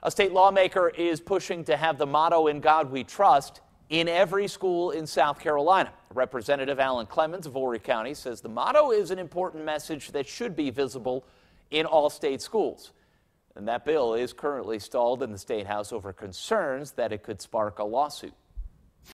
A state lawmaker is pushing to have the motto "In God We Trust" in every school in South Carolina. Representative Alan Clemens of Horry County says the motto is an important message that should be visible in all state schools. And that bill is currently stalled in the State House over concerns that it could spark a lawsuit.